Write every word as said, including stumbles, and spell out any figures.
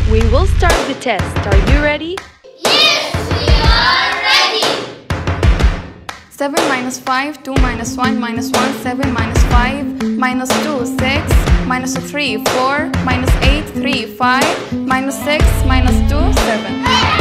We will start the test. Are you ready? Yes, we are ready. seven minus five, two minus one, minus one, seven minus five, minus two, six, minus three, four, minus eight, three, five, minus six, minus two, seven.